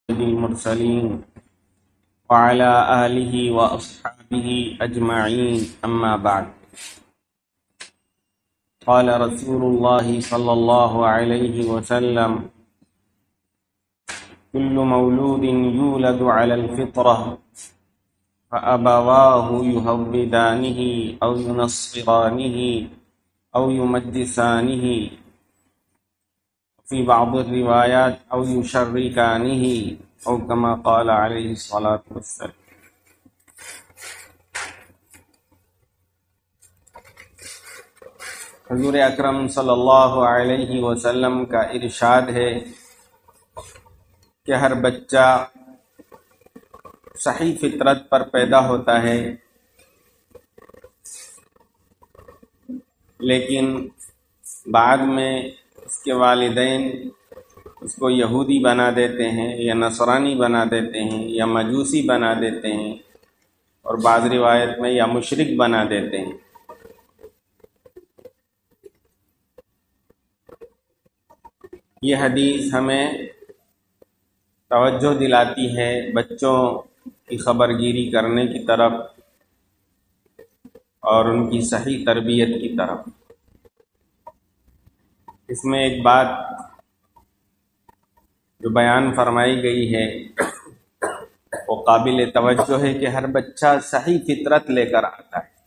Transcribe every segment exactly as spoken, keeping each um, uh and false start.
المرسلين وعلى آله وأصحابه أجمعين أما بعد. قال رسول الله صلى الله عليه وسلم: كل مولود يولد على الفطرة فأبواه يهودانه أو ينصرانه أو يمجسانه، في بعض الروايات أو يشركانه، أو كما قال عليه الصلاة والسلام. حضور اکرم صلی اللہ علیہ وسلم کا ارشاد ہے کہ ہر بچہ صحیح فطرت پر پیدا ہوتا ہے، لیکن بعد میں اس کے والدین اس کو یہودی بنا دیتے ہیں یا نصرانی بنا دیتے ہیں یا مجوسی بنا دیتے ہیں، اور بعض روایت میں یا مشرک بنا دیتے ہیں۔ یہ حدیث ہمیں توجہ دلاتی ہے بچوں کی خبر گیری کرنے کی طرف اور ان کی صحیح تربیت کی طرف۔ اس میں ایک بات جو بیان فرمائی گئی ہے وہ قابل توجہ ہے کہ ہر بچہ صحیح فطرت لے کر آتا ہے،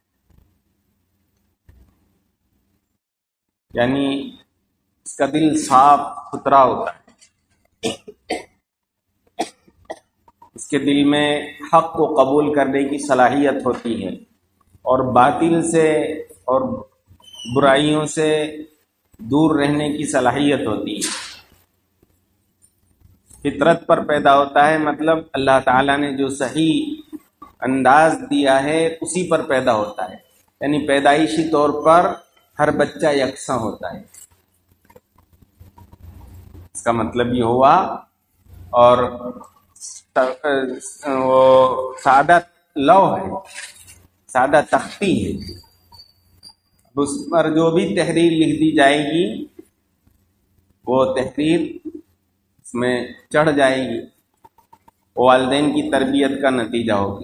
یعنی اس کا دل صاف ستھرا ہوتا ہے، اس کے دل میں حق کو قبول کرنے کی صلاحیت ہوتی ہے اور باطل سے اور برائیوں سے دور رہنے کی صلاحیت ہوتی ہے۔ فطرت پر پیدا ہوتا ہے مطلب اللہ تعالیٰ نے جو صحیح انداز دیا ہے اسی پر پیدا ہوتا ہے، یعنی پیدائشی طور پر ہر بچہ یکساں ہوتا ہے، اس کا مطلب یہ ہوا۔ اور وہ سادہ لوح ہے، سادہ تختی ہے، اس پر جو بھی تحریر لکھ دی جائے گی وہ تحریر اس میں چڑھ جائے گی، والدین کی تربیت کا نتیجہ ہوگی۔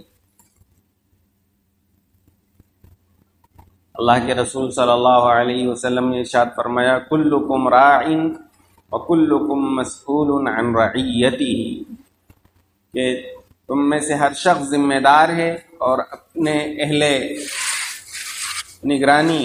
اللہ کے رسول صلی اللہ علیہ وسلم نے ارشاد فرمایا: کلکم راع وکلکم مسئول عن رعیتہ، کہ تم میں سے ہر شخص ذمہ دار ہے اور اپنے اہل نگرانی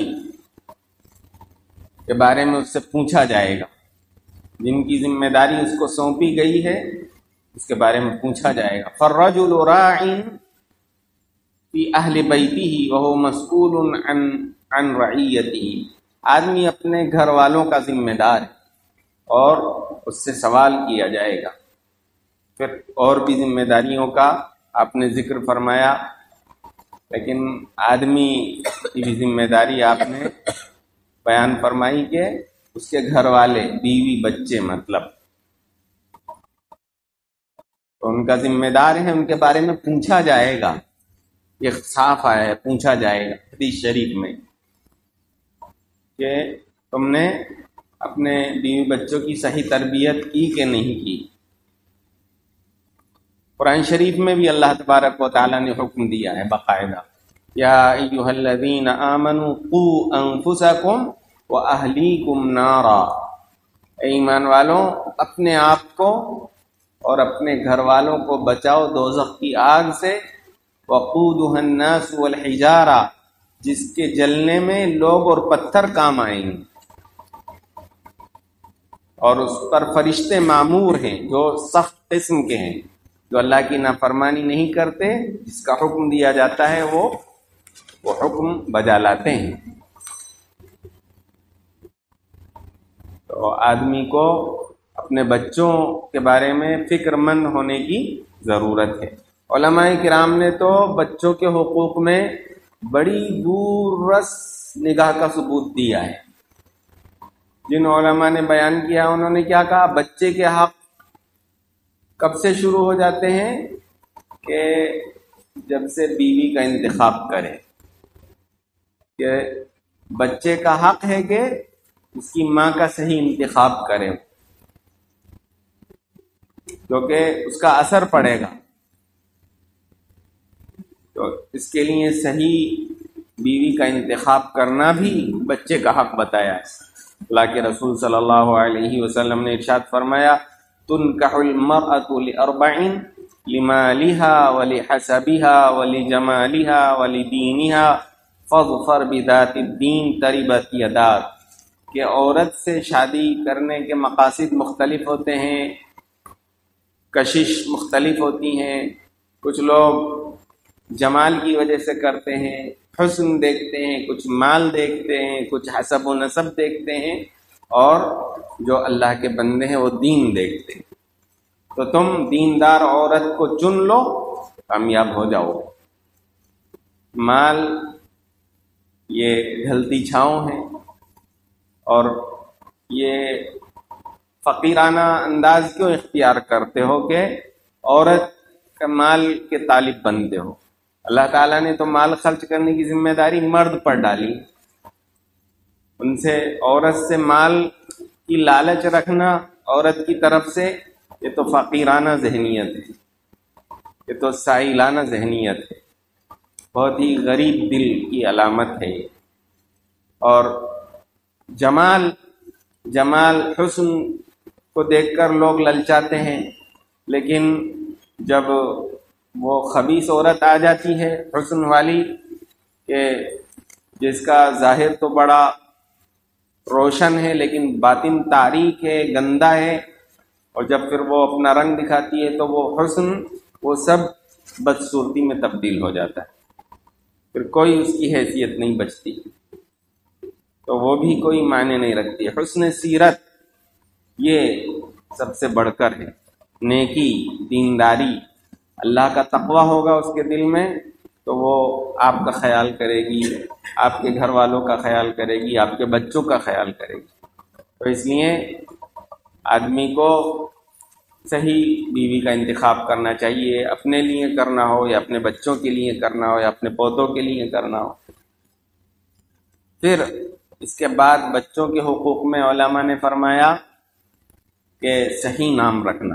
کے بارے میں اس سے پوچھا جائے گا، جن کی ذمہ داری اس کو سونپی گئی ہے اس کے بارے میں پوچھا جائے گا۔ فالرجل راع فی اہل بیتہ وہو مسئول عن عن رعیتہ، آدمی اپنے گھر والوں کا ذمہ دار ہے اور اس سے سوال کیا جائے گا۔ پھر اور بھی ذمہ داریوں کا آپ نے ذکر فرمایا، لیکن آدمی کی بھی ذمہ داری آپ نے بیان فرمائی کہ اس کے گھر والے، بیوی بچے مطلب، تو ان کا ذمہ دار ہے، ان کے بارے میں پوچھا جائے گا۔ یہ صاف آیا ہے، پوچھا جائے گا حدیث شریف میں کہ تم نے اپنے بیوی بچوں کی صحیح تربیت کی کہ نہیں کی۔ قرآن شریف میں بھی اللہ تبارک و تعالیٰ نے حکم دیا ہے باقاعدہ: یا ایھا الذین آمنوا قوا انفسکم واہلیکم نارا، اے ایمان والوں اپنے آپ کو اور اپنے گھر والوں کو بچاؤ دوزخ کی آگ سے، وقودھا الناس والحجارہ، جس کے جلنے میں لوگ اور پتھر کام آئیں گے، اور اس پر فرشتے معمور ہیں جو سخت قسم کے ہیں، جو اللہ کی نافرمانی نہیں کرتے، جس کا حکم دیا جاتا ہے وہ وہ حکم بجا لاتے ہیں۔ تو آدمی کو اپنے بچوں کے بارے میں فکر مند ہونے کی ضرورت ہے۔ علماء کرام نے تو بچوں کے حقوق میں بڑی دور رس نگاہ کا ثبوت دیا ہے۔ جن علماء نے بیان کیا انہوں نے کیا کہا؟ بچے کے حق کب سے شروع ہو جاتے ہیں کہ جب سے بیوی کا انتخاب کرے، کہ بچے کا حق ہے کہ اس کی ماں کا صحیح انتخاب کرے۔ کیونکہ اس کا اثر پڑے گا. تو اس کے لیے صحیح بیوی کا انتخاب کرنا بھی بچے کا حق بتایا ہے. اللہ کے رسول صلی اللہ علیہ وسلم نے ارشاد فرمایا تنکح المرأة لأربع لمالها ولحسبها ولجمالها ولدینها فاظفر بذات الدین تربت یداک. کہ عورت سے شادی کرنے کے مقاصد مختلف ہوتے ہیں، کشش مختلف ہوتی ہیں. کچھ لوگ جمال کی وجہ سے کرتے ہیں، حسن دیکھتے ہیں، کچھ مال دیکھتے ہیں، کچھ حسب و نسب دیکھتے ہیں، اور جو اللہ کے بندے ہیں وہ دین دیکھتے ہیں. تو تم دیندار عورت کو چن لو، کامیاب ہو جاؤ. مال یہ ڈھلتی چھاؤں ہے، اور یہ فقیرانہ انداز کیوں اختیار کرتے ہو کہ عورت کا مال کے طالب بنتے ہو؟ اللہ تعالیٰ نے تو مال خرچ کرنے کی ذمہ داری مرد پر ڈالی. ان سے عورت سے مال کی لالچ رکھنا عورت کی طرف سے، یہ تو فقیرانہ ذہنیت ہے، یہ تو سائلانہ ذہنیت ہے، بہت ہی غریب دل کی علامت ہے یہ. اور جمال جمال حسن کو دیکھ کر لوگ للچاتے ہیں، لیکن جب وہ خبیث عورت آ جاتی ہے حسن والی، کہ جس کا ظاہر تو بڑا روشن ہے لیکن باطن تاریک ہے، گندا ہے، اور جب پھر وہ اپنا رنگ دکھاتی ہے تو وہ حسن وہ سب بدصورتی میں تبدیل ہو جاتا ہے، پھر کوئی اس کی حیثیت نہیں بچتی، تو وہ بھی کوئی معنی نہیں رکھتی. حسن سیرت یہ سب سے بڑھ کر ہے. نیکی، دینداری، اللہ کا تقوی ہوگا اس کے دل میں تو وہ آپ کا خیال کرے گی، آپ کے گھر والوں کا خیال کرے گی، آپ کے بچوں کا خیال کرے گی. تو اس لیے آدمی کو صحیح بیوی کا انتخاب کرنا چاہیے، اپنے لیے کرنا ہو یا اپنے بچوں کے لیے کرنا ہو یا اپنے پودوں کے لیے کرنا ہو. پھر اس کے بعد بچوں کے حقوق میں علماء نے فرمایا کہ صحیح نام رکھنا.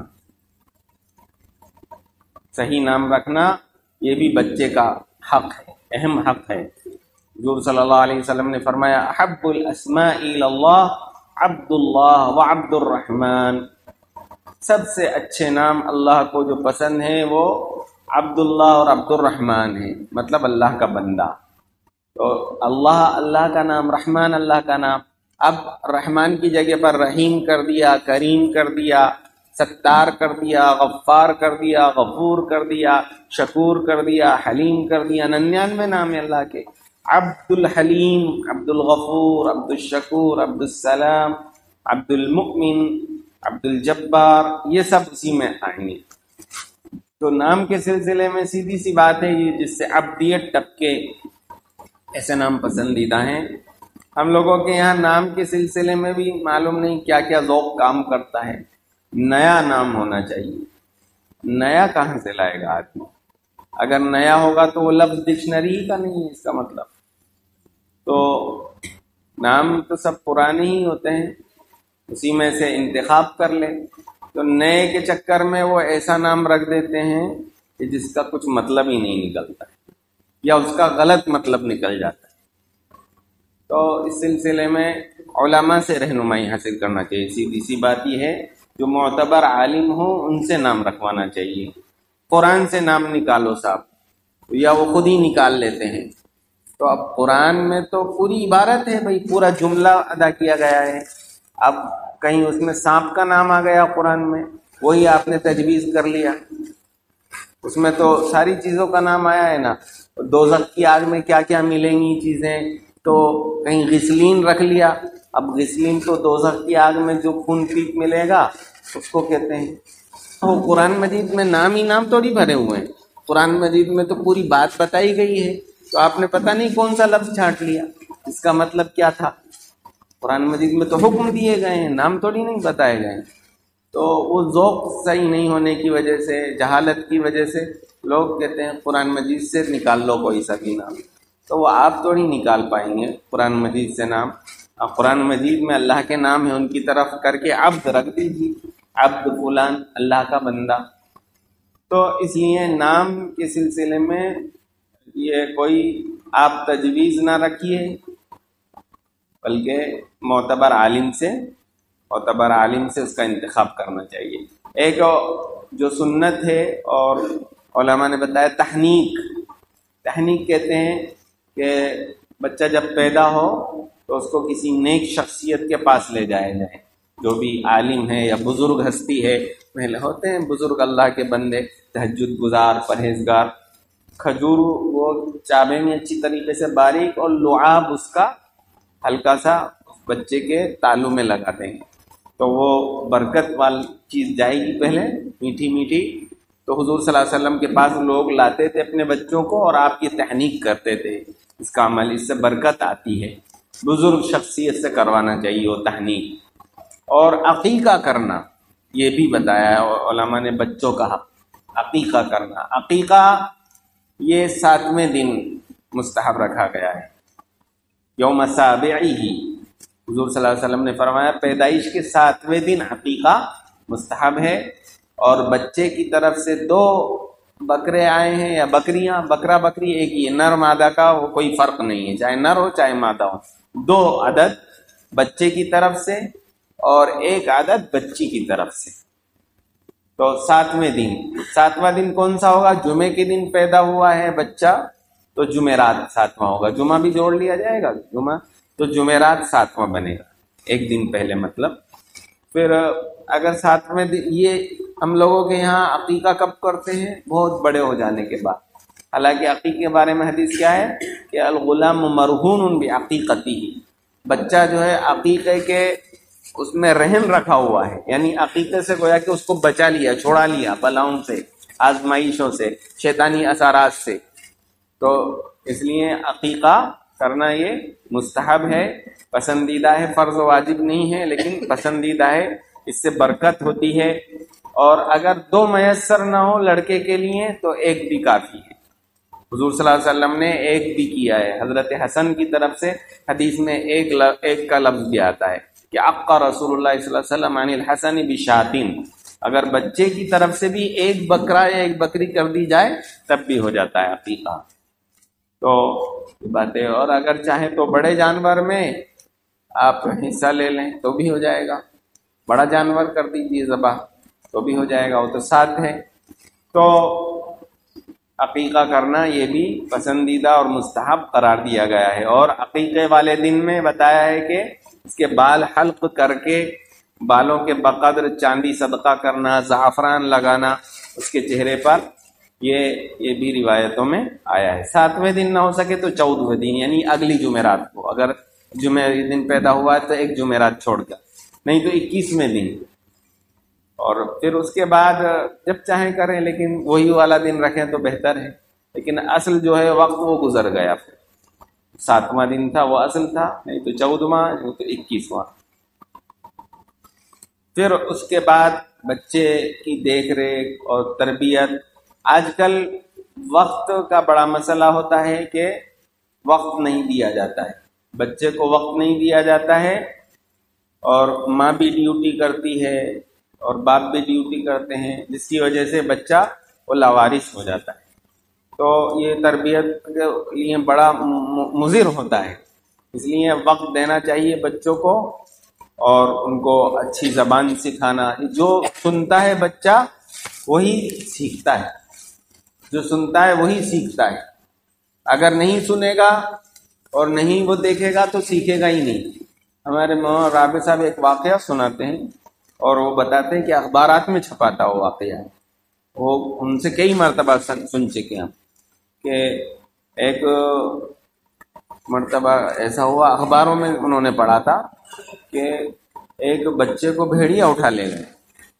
صحیح نام رکھنا یہ بھی بچے کا حق ہے، اہم حق ہے. حضور صلی اللہ علیہ وسلم نے فرمایا احب الاسماء الی اللہ عبد اللہ و عبد الرحمن. سب سے اچھے نام اللہ کو جو پسند ہیں وہ عبد اللہ اور عبد الرحمن ہیں، مطلب اللہ کا بندہ. تو اللہ اللہ کا نام، رحمان اللہ کا نام. اب رحمان کی جگہ پر رحیم کر دیا، کریم کر دیا، ستار کر دیا، غفار کر دیا، غفور کر دیا، شکور کر دیا، حلیم کر دیا. ننانوے نام ہے اللہ کے. عبد الحلیم، عبد الغفور، عبد الشکور، عبد السلام، عبد المؤمن، عبد الجبار، یہ سب اسی میں آئیں گے. تو نام کے سلسلے میں سیدھی سی بات ہے یہ، جس سے عبدیت ٹپکے ایسے نام پسندیدہ ہیں. ہم لوگوں کے یہاں نام کے سلسلے میں بھی معلوم نہیں کیا کیا ذوق کام کرتا ہے. نیا نام ہونا چاہیے. نیا کہاں سے لائے گا آدمی؟ اگر نیا ہوگا تو وہ لفظ ڈکشنری کا نہیں ہے اس کا مطلب. تو نام تو سب پرانے ہی ہوتے ہیں، اسی میں سے انتخاب کر لے. تو نئے کے چکر میں وہ ایسا نام رکھ دیتے ہیں کہ جس کا کچھ مطلب ہی نہیں نکلتا ہے، یا اس کا غلط مطلب نکل جاتا ہے. تو اس سلسلے میں علماء سے رہنمائی حاصل کرنا چاہیے. سیدھی سی بات یہ ہے، جو معتبر عالم ہوں ان سے نام رکھوانا چاہیے. قرآن سے نام نکالو صاحب، یا وہ خود ہی نکال لیتے ہیں. تو اب قرآن میں تو پوری عبارت ہے بھائی، پورا جملہ ادا کیا گیا ہے. اب کہیں اس میں سانپ کا نام آ گیا قرآن میں، وہی آپ نے تجویز کر لیا. اس میں تو ساری چیزوں کا نام آیا ہے نا. دوزخ کی آگ میں کیا کیا ملیں گی چیزیں، تو کہیں غسلین رکھ لیا. اب غسلین تو دوزخ کی آگ میں جو خون پیٹ ملے گا اس کو کہتے ہیں. تو قرآن مجید میں نام ہی نام تھوڑی بھرے ہوئے ہیں، قرآن مجید میں تو پوری بات بتائی گئی ہے. تو آپ نے پتہ نہیں کون سا لفظ چھانٹ لیا، اس کا مطلب کیا تھا. قرآن مجید میں تو حکم دیے گئے ہیں، نام تھوڑی نہیں بتائے گئے ہیں. تو وہ ذوق صحیح نہیں ہونے کی وجہ سے، جہالت کی وجہ سے لوگ کہتے ہیں قرآن مجید سے نکال لو کوئی سا بھی نام. تو وہ آپ تھوڑی نکال پائیں گے قرآن مجید سے نام. قرآن مجید میں اللہ کے نام ہیں، ان کی طرف کر کے عبد رکھ دیجیے. عبد فلان اللہ کا بندہ. تو اس لیے نام کے سلسلے میں یہ کوئی آپ تجویز نہ رکھیے، بلکہ معتبر عالم سے معتبر عالم سے اس کا انتخاب کرنا چاہیے. ایک جو سنت ہے اور علماء نے بتایا تحنیک. تحنیک کہتے ہیں کہ بچہ جب پیدا ہو تو اس کو کسی نیک شخصیت کے پاس لے جایا جائے، جو بھی عالم ہے یا بزرگ ہستی ہے. پہلے ہوتے ہیں بزرگ اللہ کے بندے، تہجد گزار، پرہیزگار. کھجور وہ چابے میں اچھی طریقے سے باریک اور لعاب اس کا ہلکا سا بچے کے تالو میں لگاتے ہیں، تو وہ برکت والی چیز جائے گی پہلے، میٹھی میٹھی. تو حضور صلی اللہ علیہ وسلم کے پاس لوگ لاتے تھے اپنے بچوں کو اور آپ کی تحنیک کرتے تھے. اس کا عمل، اس سے برکت آتی ہے. بزرگ شخصیت سے کروانا چاہیے وہ تحنیک. اور عقیقہ کرنا یہ بھی بتایا ہے علماء نے، بچوں کا حق عقیقہ کرنا. عقیقہ یہ ساتویں دن مستحب رکھا گیا ہے، یوم سابعہ. حضور صلی اللہ علیہ وسلم نے فرمایا پیدائش کے ساتویں دن عقیقہ مستحب ہے. اور بچے کی طرف سے دو بکرے آئے ہیں یا بکریاں، بکرا بکری ایک ہی ہے، نر مادہ کا وہ کوئی فرق نہیں ہے، چاہے نر ہو چاہے مادہ ہو. دو عدد بچے کی طرف سے اور ایک عدد بچی کی طرف سے. تو ساتویں دن، ساتواں دن کون سا ہوگا؟ جمعے کے دن پیدا ہوا ہے بچہ تو جمعرات ساتواں ہوگا. جمعہ بھی جوڑ لیا جائے گا، جمعہ تو جمعرات ساتواں بنے گا، ایک دن پہلے مطلب. پھر اگر ساتویں دن، یہ ہم لوگوں کے یہاں عقیقہ کب کرتے ہیں؟ بہت بڑے ہو جانے کے بعد. حالانکہ عقیقے کے بارے میں حدیث کیا ہے کہ الغلام مرہون بعقیقتہ، بچہ جو ہے عقیقے کے اس میں رہن رکھا ہوا ہے، یعنی عقیقے سے گویا کہ اس کو بچا لیا، چھوڑا لیا بلاؤں سے، آزمائشوں سے، شیطانی اثرات سے. تو اس لیے عقیقہ کرنا یہ مستحب ہے، پسندیدہ ہے، فرض و واجب نہیں ہے لیکن پسندیدہ ہے، اس سے برکت ہوتی ہے. اور اگر دو میسر نہ ہو لڑکے کے لیے تو ایک بھی کافی ہے. حضور صلی اللہ علیہ وسلم نے ایک بھی کیا ہے. حضرت حسن کی طرف سے حدیث میں ایک ایک کا لفظ بھی آتا ہے کہ عقا رسول اللہ صلی اللہ علیہ وسلم عن الحسن بشاتین. اگر بچے کی طرف سے بھی ایک بکرا یا ایک بکری کر دی جائے تب بھی ہو جاتا ہے عقیقہ. تو باتیں، اور اگر چاہیں تو بڑے جانور میں آپ حصہ لے لیں تو بھی ہو جائے گا، بڑا جانور کر دیجیے ذبح تو بھی ہو جائے گا، وہ تو ساتھ ہے. تو عقیقہ کرنا یہ بھی پسندیدہ اور مستحب قرار دیا گیا ہے. اور عقیقے والے دن میں بتایا ہے کہ اس کے بال حلق کر کے بالوں کے بقدر چاندی صدقہ کرنا، زعفران لگانا اس کے چہرے پر، یہ یہ بھی روایتوں میں آیا ہے. ساتویں دن نہ ہو سکے تو چودھویں دن، یعنی اگلی جمعرات کو. اگر جمعہ دن پیدا ہوا ہے تو ایک جمعرات چھوڑ کر، نہیں تو اکیسویں دن. اور پھر اس کے بعد جب چاہیں کریں، لیکن وہی والا دن رکھیں تو بہتر ہے. لیکن اصل جو ہے وقت وہ گزر گیا، پھر ساتواں دن تھا وہ اصل تھا، نہیں تو چودواں، نہیں تو اکیسواں. پھر اس کے بعد بچے کی دیکھ ریکھ اور تربیت. آج کل وقت کا بڑا مسئلہ ہوتا ہے کہ وقت نہیں دیا جاتا ہے، بچے کو وقت نہیں دیا جاتا ہے، اور ماں بھی ڈیوٹی کرتی ہے اور باپ بھی ڈیوٹی کرتے ہیں، جس کی وجہ سے بچہ وہ لاوارث ہو جاتا ہے. تو یہ تربیت کے لیے بڑا مضر ہوتا ہے. اس لیے وقت دینا چاہیے بچوں کو اور ان کو اچھی زبان سکھانا. جو سنتا ہے بچہ وہی سیکھتا ہے، جو سنتا ہے وہی سیکھتا ہے. اگر نہیں سنے گا اور نہیں وہ دیکھے گا تو سیکھے گا ہی نہیں. ہمارے مولانا رابع صاحب ایک واقعہ سناتے ہیں اور وہ بتاتے ہیں کہ اخبارات میں چھپاتا وہ واقعہ، وہ ان سے کئی مرتبہ سن چکے ہیں کہ ایک مرتبہ ایسا ہوا، اخباروں میں انہوں نے پڑھا تھا کہ ایک بچے کو بھیڑیا اٹھا لے گئے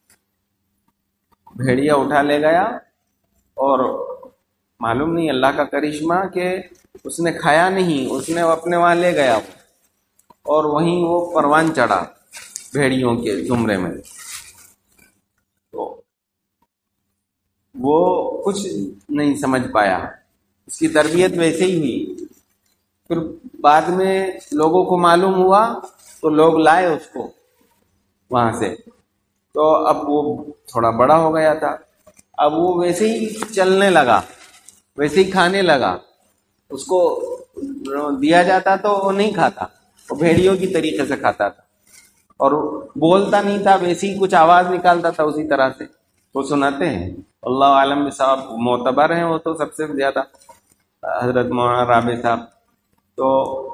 بھیڑیا اٹھا لے گیا اور معلوم نہیں اللہ کا کرشمہ کہ اس نے کھایا نہیں، اس نے اپنے وہاں لے گیا اور وہیں وہ پروان چڑھا بھیڑیوں کے زمرے میں. تو وہ کچھ نہیں سمجھ پایا، اس کی تربیت ویسے ہی ہوئی. پھر بعد میں لوگوں کو معلوم ہوا تو لوگ لائے اس کو وہاں سے تو اب وہ تھوڑا بڑا ہو گیا تھا، اب وہ ویسے ہی چلنے لگا، ویسے ہی کھانے لگا، اس کو دیا جاتا تو وہ نہیں کھاتا، وہ بھیڑیوں کی طریقے سے کھاتا تھا، اور بولتا نہیں تھا، ویسے ہی کچھ آواز نکالتا تھا اسی طرح سے. وہ سناتے ہیں، اللہ عالم صاحب معتبر ہیں وہ تو سب سے زیادہ، حضرت مولانا رابع صاحب. تو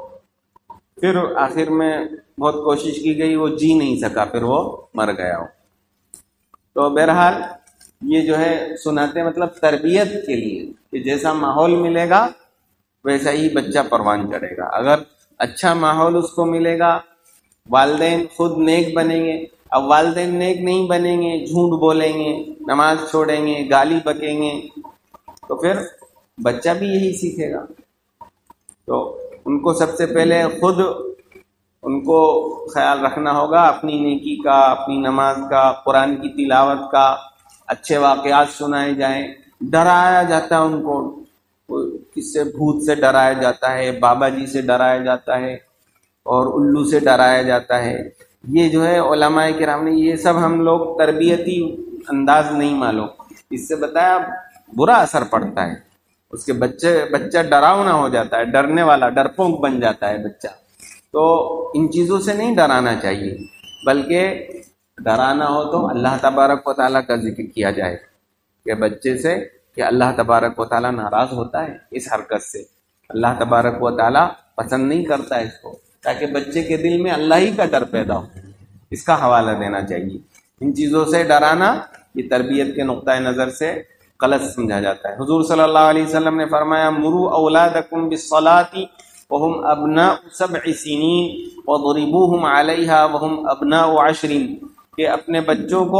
پھر آخر میں بہت کوشش کی گئی، وہ جی نہیں سکا، پھر وہ مر گیا ہو. تو بہرحال یہ جو ہے سناتے مطلب تربیت کے لیے کہ جیسا ماحول ملے گا ویسا ہی بچہ پروان چڑھے گا. اگر اچھا ماحول اس کو ملے گا، والدین خود نیک بنیں گے. اب والدین نیک نہیں بنیں گے، جھوٹ بولیں گے، نماز چھوڑیں گے، گالی بکیں گے، تو پھر بچہ بھی یہی سیکھے گا. تو ان کو سب سے پہلے خود ان کو خیال رکھنا ہوگا اپنی نیکی کا، اپنی نماز کا، قرآن کی تلاوت کا، اچھے واقعات سنائے جائیں. ڈرایا جاتا ہے ان کو، کس سے؟ بھوت سے ڈرایا جاتا ہے، بابا جی سے ڈرایا جاتا ہے، اور الو سے ڈرایا جاتا ہے. یہ جو ہے علماء کرام نے یہ سب ہم لوگ تربیتی انداز نہیں معلوم، اس سے بتایا برا اثر پڑتا ہے. اس کے بچے بچہ ڈراؤنا ہو جاتا ہے، ڈرنے والا، ڈرپونک بن جاتا ہے بچہ. تو ان چیزوں سے نہیں ڈرانا چاہیے، بلکہ ڈرانا ہو تو اللہ تبارک و تعالیٰ کا ذکر کیا جائے کہ بچے سے کہ اللہ تبارک و تعالیٰ ناراض ہوتا ہے اس حرکت سے، اللہ تبارک و تعالیٰ پسند نہیں کرتا ہے اس کو، تاکہ بچے کے دل میں اللہ ہی کا ڈر پیدا ہو. اس کا حوالہ دینا چاہیے. ان چیزوں سے ڈرانا یہ تربیت کے نقطۂ نظر سے غلط سمجھا جاتا ہے. حضور صلی اللہ علیہ وسلم نے فرمایا مروا اولادکم بالصلاۃ وهم ابناء سبع سنین وضربوهم علیہا وهم ابناء عشر، کہ اپنے بچوں کو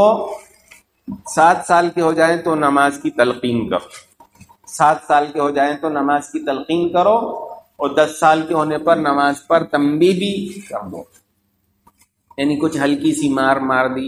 سات سال کے ہو جائیں تو نماز کی تلقین کرو، سات سال کے ہو جائیں تو نماز کی تلقین کرو، اور دس سال کے ہونے پر نماز پر تنبیہ بھی کر دو. یعنی کچھ ہلکی سی مار مار دی،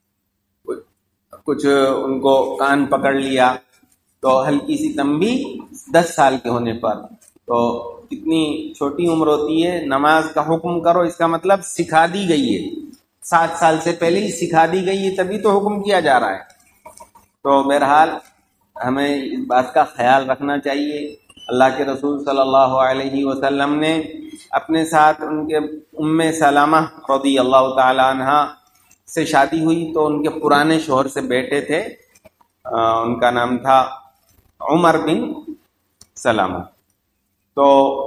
کچھ ان کو کان پکڑ لیا، تو ہلکی سی تنبیہ دس سال کے ہونے پر. تو کتنی چھوٹی عمر ہوتی ہے، نماز کا حکم کرو، اس کا مطلب سکھا دی گئی ہے، سات سال سے پہلے ہی سکھا دی گئی ہے، تبھی تو حکم کیا جا رہا ہے. تو بہرحال ہمیں اس بات کا خیال رکھنا چاہیے. اللہ کے رسول صلی اللہ علیہ وسلم نے اپنے ساتھ ان کے ام سلمہ رضی اللہ تعالی عنہ سے شادی ہوئی، تو ان کے پرانے شوہر سے بیٹے تھے، ان کا نام تھا عمر بن سلمہ. تو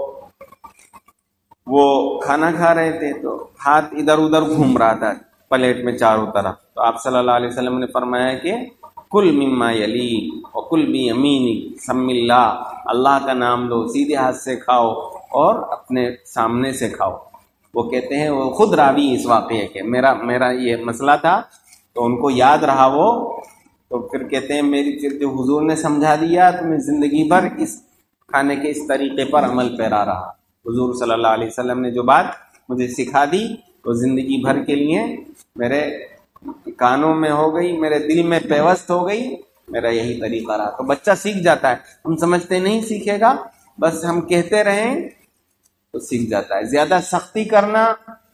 وہ کھانا کھا رہے تھے تو ہاتھ ادھر ادھر گھوم رہا تھا پلیٹ میں چاروں طرف. تو آپ صلی اللہ علیہ وسلم نے فرمایا کہ کل مما یلیک وکل بیمینک، سم اللہ، اللہ کا نام لو، سیدھے ہاتھ سے کھاؤ اور اپنے سامنے سے کھاؤ. وہ کہتے ہیں، وہ خود راوی اس واقعے کے، میرا میرا یہ مسئلہ تھا تو ان کو یاد رہا وہ، تو پھر کہتے ہیں میری پھر جو حضور نے سمجھا دیا تو میں زندگی بھر اس کھانے کے اس طریقے پر عمل پیرا رہا. حضور صلی اللہ علیہ وسلم نے جو بات مجھے سکھا دی وہ زندگی بھر کے لیے میرے کانوں میں ہو گئی، میرے دل میں پیوست ہو گئی، میرا یہی طریقہ رہا. تو بچہ سیکھ جاتا ہے، ہم سمجھتے نہیں سیکھے گا، بس ہم کہتے رہیں تو سیکھ جاتا ہے. زیادہ سختی کرنا،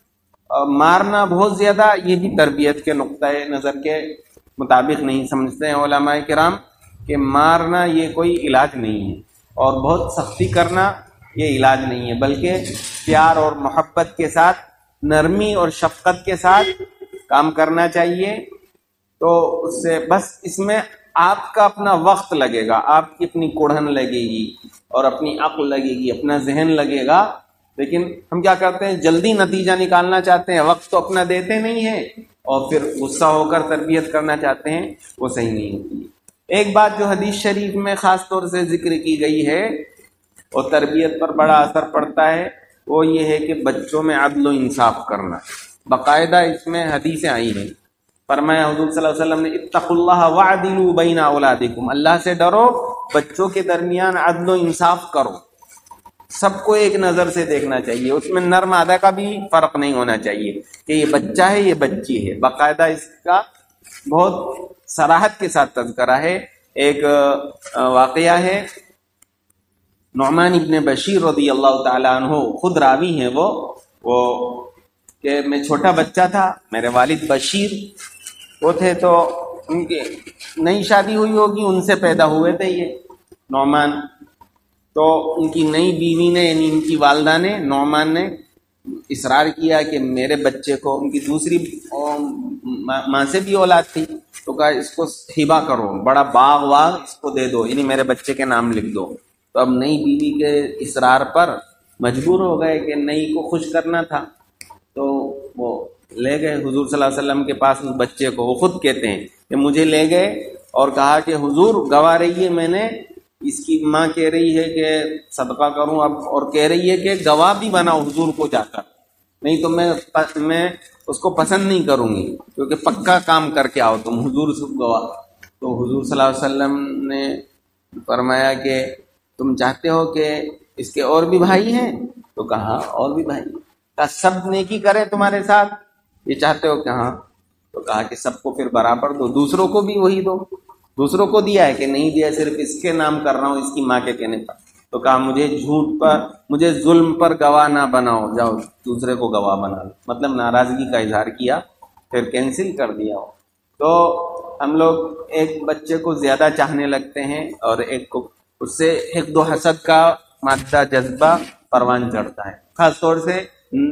مارنا بہت زیادہ، یہ بھی تربیت کے نقطۂ نظر کے مطابق نہیں سمجھتے ہیں علماء کرام کہ مارنا یہ کوئی علاج نہیں ہے، اور بہت سختی کرنا یہ علاج نہیں ہے، بلکہ پیار اور محبت کے ساتھ، نرمی اور شفقت کے ساتھ کام کرنا چاہیے. تو اس سے بس اس میں آپ کا اپنا وقت لگے گا، آپ کی اپنی کوڑھن لگے گی اور اپنی عقل لگے گی، اپنا ذہن لگے گا. لیکن ہم کیا کرتے ہیں، جلدی نتیجہ نکالنا چاہتے ہیں، وقت تو اپنا دیتے نہیں ہیں، اور پھر غصہ ہو کر تربیت کرنا چاہتے ہیں، وہ صحیح نہیں ہوتی. ایک بات جو حدیث شریف میں خاص طور سے ذکر کی گئی ہے اور تربیت پر بڑا اثر پڑتا ہے، وہ یہ ہے کہ بچوں میں عدل و انصاف کرنا. باقاعدہ اس میں حدیثیں آئی ہیں. فرمایا حضور صلی اللہ علیہ وسلم نے اتقوا اللہ وعدلوا بین اولادکم، اللہ سے ڈرو، بچوں کے درمیان عدل و انصاف کرو. سب کو ایک نظر سے دیکھنا چاہیے، اس میں نر مادہ کا بھی فرق نہیں ہونا چاہیے کہ یہ بچہ ہے یہ بچی ہے. باقاعدہ اس کا بہت صراحت کے ساتھ تذکرہ ہے. ایک واقعہ ہے، نعمان ابن بشیر رضی اللہ تعالیٰ عنہ خود راوی ہیں، وہ وہ کہ میں چھوٹا بچہ تھا، میرے والد بشیر وہ تھے تو ان کے نئی شادی ہوئی ہوگی، ان سے پیدا ہوئے تھے یہ نعمان. تو ان کی نئی بیوی نے یعنی ان کی والدہ نے نعمان نے اصرار کیا کہ میرے بچے کو، ان کی دوسری ماں سے بھی اولاد تھی، تو کہا اس کو ہبہ کرو، بڑا باغ واغ اس کو دے دو، یعنی میرے بچے کے نام لکھ دو. تو اب نئی بیوی کے اصرار پر مجبور ہو گئے کہ نئی کو خوش کرنا تھا، تو وہ لے گئے حضور صلی اللہ علیہ وسلم کے پاس اس بچے کو. وہ خود کہتے ہیں کہ مجھے لے گئے اور کہا کہ حضور گواہ رہی ہے، میں نے، اس کی ماں کہہ رہی ہے کہ صدقہ کروں اب، اور کہہ رہی ہے کہ گواہ بھی بناؤ حضور کو جا کر، نہیں تو میں میں اس کو پسند نہیں کروں گی، کیونکہ پکا کام کر کے آؤ تم حضور سے گواہ. تو حضور صلی اللہ علیہ وسلم نے فرمایا کہ تم چاہتے ہو کہ اس کے اور بھی بھائی ہیں؟ تو کہا اور بھی بھائی. کہا سب نیکی کرے تمہارے ساتھ، یہ چاہتے ہو کہ ہاں؟ تو کہا کہ سب کو پھر برابر دو، دوسروں کو بھی وہی دو. دوسروں کو دیا ہے کہ نہیں دیا، صرف اس کے نام کر رہا ہوں، اس کی ماں کے کہنے پر. تو کہا مجھے جھوٹ پر، مجھے ظلم پر گواہ نہ بناؤ، جاؤ دوسرے کو گواہ بنا لو. مطلب ناراضگی کا اظہار کیا، پھر کینسل کر دیا. تو ہم لوگ ایک بچے کو زیادہ چاہنے لگتے ہیں اور ایک کو، اس سے حقد و حسد کا مادہ جذبہ پروان چڑھتا ہے. خاص طور سے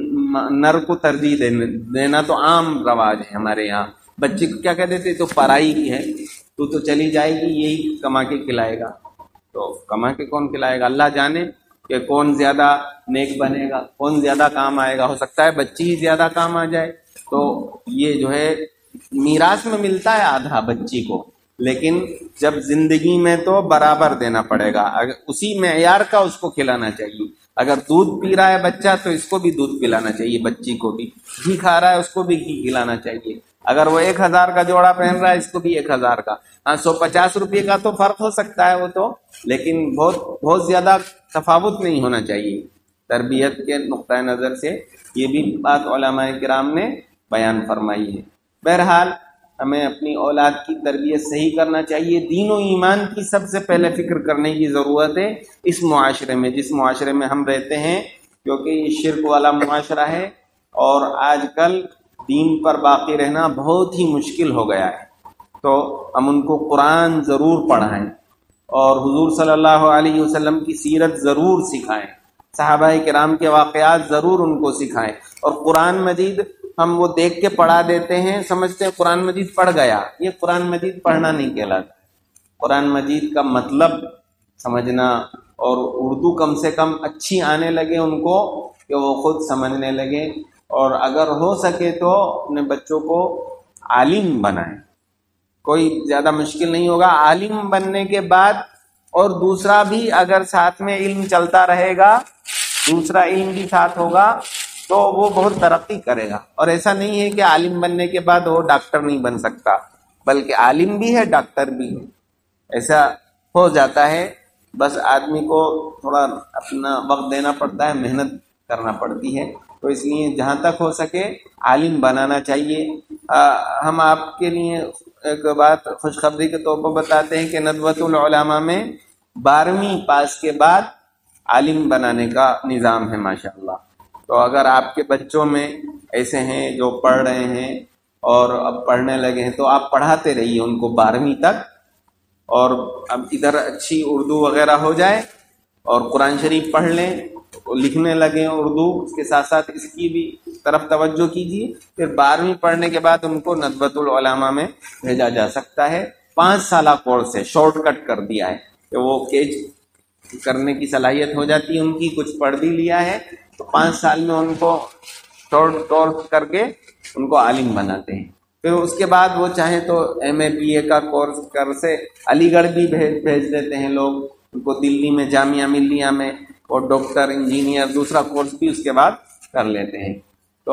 نر کو ترجیح دینا تو عام رواج ہے ہمارے یہاں. بچے کو کیا کہہ دیتے، تو پرائی کی ہے، تو تو چلی جائے گی، یہی کما کے کھلائے گا. تو کما کے کون کھلائے گا؟ اللہ جانے کہ کون زیادہ نیک بنے گا، کون زیادہ کام آئے گا. ہو سکتا ہے بچی ہی زیادہ کام آ جائے. تو یہ جو ہے میراث میں ملتا ہے آدھا بچی کو، لیکن جب زندگی میں تو برابر دینا پڑے گا. اگر اسی معیار کا اس کو کھلانا چاہیے. اگر دودھ پی رہا ہے بچہ تو اس کو بھی دودھ پلانا چاہیے، بچی کو بھی. گھی کھا رہا ہے اس کو بھی گھی کھلانا چاہیے. اگر وہ ایک ہزار کا جوڑا پہن رہا ہے اس کو بھی ایک ہزار کا. ہاں سو پچاس روپے کا تو فرق ہو سکتا ہے وہ تو، لیکن بہت بہت زیادہ تفاوت نہیں ہونا چاہیے تربیت کے نقطۂ نظر سے. یہ بھی بات علماء کرام نے بیان فرمائی ہے. بہرحال ہمیں اپنی اولاد کی تربیت صحیح کرنا چاہیے. دین و ایمان کی سب سے پہلے فکر کرنے کی ضرورت ہے اس معاشرے میں، جس معاشرے میں ہم رہتے ہیں، کیونکہ یہ شرک والا معاشرہ ہے اور آج کل دین پر باقی رہنا بہت ہی مشکل ہو گیا ہے. تو ہم ان کو قرآن ضرور پڑھائیں اور حضور صلی اللہ علیہ وسلم کی سیرت ضرور سکھائیں، صحابہ کرام کے واقعات ضرور ان کو سکھائیں. اور قرآن مجید ہم وہ دیکھ کے پڑھا دیتے ہیں، سمجھتے ہیں قرآن مجید پڑھ گیا. یہ قرآن مجید پڑھنا نہیں کہلاتا. قرآن مجید کا مطلب سمجھنا، اور اردو کم سے کم اچھی آنے لگے ان کو کہ وہ خود سمجھنے لگے. اور اگر ہو سکے تو اپنے بچوں کو عالم بنائیں. کوئی زیادہ مشکل نہیں ہوگا. عالم بننے کے بعد اور دوسرا بھی اگر ساتھ میں علم چلتا رہے گا، دوسرا علم بھی ساتھ ہوگا تو وہ بہت ترقی کرے گا. اور ایسا نہیں ہے کہ عالم بننے کے بعد وہ ڈاکٹر نہیں بن سکتا، بلکہ عالم بھی ہے ڈاکٹر بھی ہے. ایسا ہو جاتا ہے. بس آدمی کو تھوڑا اپنا وقت دینا پڑتا ہے، محنت کرنا پڑتی ہے. تو اس لیے جہاں تک ہو سکے عالم بنانا چاہیے. ہم آپ کے لیے ایک بات خوشخبری کے طور پر بتاتے ہیں کہ ندوۃ العلماء میں بارہویں پاس کے بعد عالم بنانے کا نظام ہے ماشاءاللہ. تو اگر آپ کے بچوں میں ایسے ہیں جو پڑھ رہے ہیں اور اب پڑھنے لگے ہیں تو آپ پڑھاتے رہیے ان کو بارہویں تک. اور اب ادھر اچھی اردو وغیرہ ہو جائے اور قرآن شریف پڑھ لیں، لکھنے لگیں اردو، اس کے ساتھ ساتھ اس کی بھی طرف توجہ کیجیے. پھر بارہویں پڑھنے کے بعد ان کو ندوۃ العلماء میں بھیجا جا سکتا ہے. پانچ سالہ کورس ہے، شارٹ کٹ کر دیا ہے کہ وہ کیچ کرنے کی صلاحیت ہو جاتی ہے ان کی. کچھ پڑھ بھی لیا ہے تو پانچ سال میں ان کو شارٹ کورس کر کے ان کو عالم بناتے ہیں. پھر اس کے بعد وہ چاہیں تو ایم اے بی اے کا کورس کر سے علی گڑھ بھی بھیج بھیج دیتے ہیں لوگ ان کو. دلی میں جامعہ ملیہ میں اور ڈاکٹر انجینئر دوسرا کورس بھی اس کے بعد کر لیتے ہیں. تو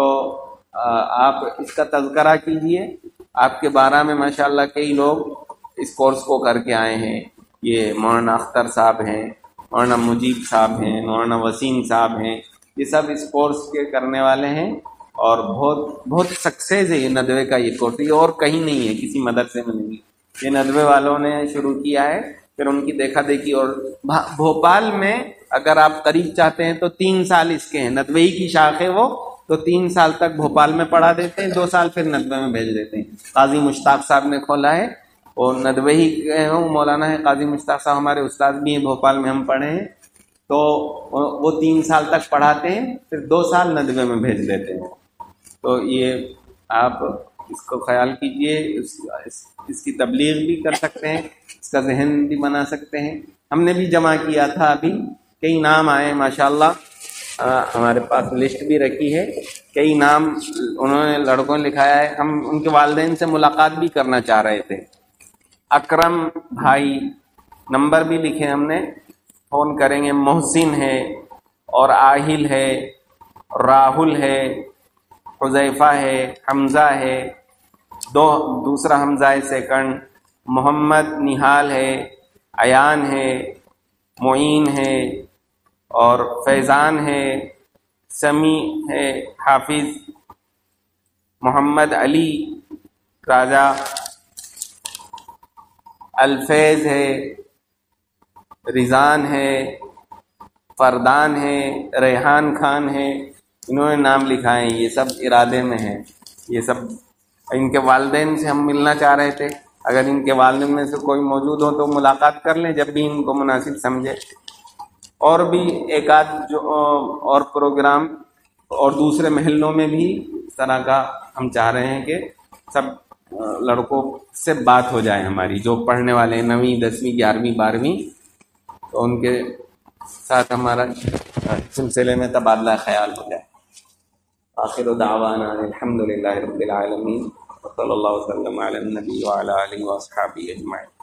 آپ اس کا تذکرہ کیجئے. آپ کے بارہ میں ماشاءاللہ کئی لوگ اس کورس کو کر کے آئے ہیں. یہ مولانا اختر صاحب ہیں، مولانا مجیب صاحب ہیں، مولانا وسیم صاحب ہیں. یہ سب اس کورس کے کرنے والے ہیں اور بہت بہت سکسیز ہے یہ ندوے کا. یہ کورس یہ اور کہیں نہیں ہے، کسی مدرسے میں نہیں. یہ ندوے والوں نے شروع کیا ہے، پھر ان کی دیکھا دیکھی. اور بھوپال میں اگر آپ قریب چاہتے ہیں تو تین سال اس کے ہیں. ندوے ہی کی شاخ ہے وہ، تو تین سال تک بھوپال میں پڑھا دیتے ہیں، دو سال پھر ندوے میں بھیج دیتے ہیں۔ قاضی مشتاق صاحب نے کھولا ہے، اور ندوے ہی ہوں مولانا ہے قاضی مشتاق صاحب، ہمارے استاد بھی ہیں بھوپال میں، ہم پڑھے ہیں، تو وہ تین سال تک پڑھاتے ہیں، پھر دو سال ندوے میں بھیج دیتے ہیں۔ تو یہ آپ اس کو خیال کیجئے، اس, اس, اس کی تبلیغ بھی کر سکتے ہیں، اس کا ذہن بھی بنا سکتے ہیں۔ ہم نے بھی جمع کیا تھا، ابھی کئی نام آئے ماشاءاللہ، ہمارے پاس لسٹ بھی رکھی ہے، کئی نام انہوں نے لڑکوں نے لکھایا ہے۔ ہم ان کے والدین سے ملاقات بھی کرنا چاہ رہے تھے۔ اکرم بھائی، نمبر بھی لکھے ہم نے، فون کریں گے۔ محسن ہے، اور آہل ہے، راہل ہے، حذیفہ ہے، حمزہ ہے، دو دوسرا حمزہ ہے سیکنڈ، محمد نہال ہے، ایان ہے، معین ہے، اور فیضان ہے، سمیع ہے، حافظ، محمد علی راجہ، الفیض ہے، رضان ہے، فردان ہے، ریحان خان ہے، انہوں نے نام لکھائے ہیں۔ یہ سب ارادے میں ہیں، یہ سب ان کے والدین سے ہم ملنا چاہ رہے تھے۔ اگر ان کے والدین میں سے کوئی موجود ہو تو ملاقات کر لیں جب بھی ان کو مناسب سمجھے۔ اور بھی ایک آدھ جو اور پروگرام اور دوسرے محلوں میں بھی اس طرح کا ہم چاہ رہے ہیں کہ سب لڑکوں سے بات ہو جائے ہماری، جو پڑھنے والے ہیں نویں دسویں گیارہویں بارہویں، تو ان کے ساتھ ہمارا سلسلے میں تبادلہ خیال ہو جائے۔ آخر دعوانا الحمد للہ رب العالمین، وصلی اللہ وسلم علی النبی وعلی آلہ واصحابہ اجمعین۔